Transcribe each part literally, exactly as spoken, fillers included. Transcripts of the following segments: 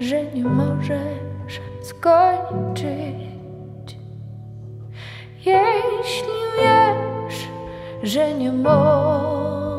że nie możesz skończyć. Jeśli wiesz, że nie możesz.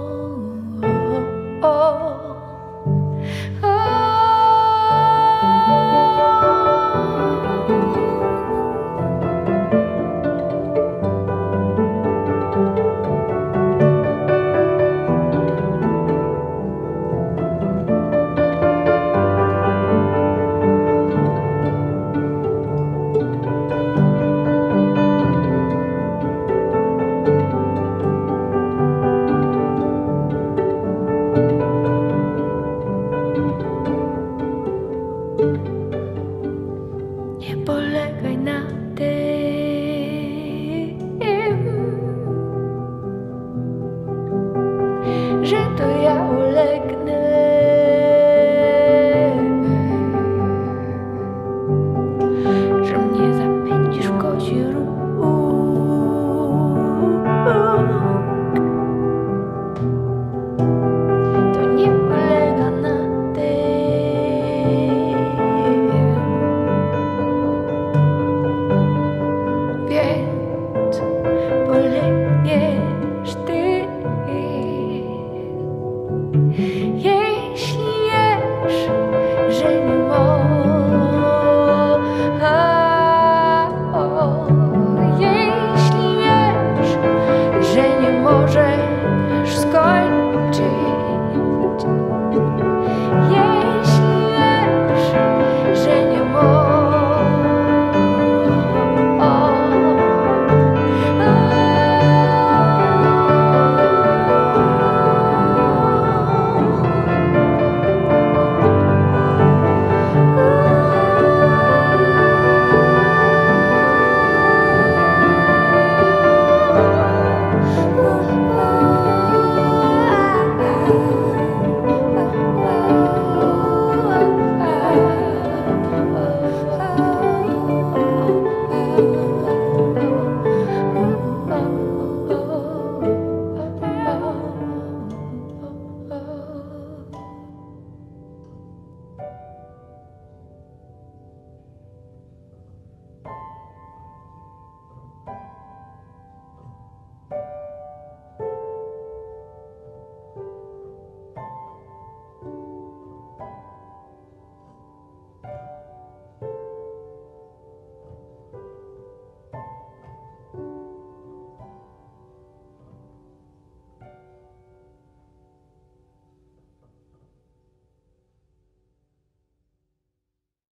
Nie polegaj na tym, że to ja ulegnę, że mnie zapędzisz w kozi róg. To nie polega na tym, więc polegniesz ty. Jeśli wiesz, że nie możesz, jeśli wiesz, że nie możesz skończyć, jeśli wiesz, że nie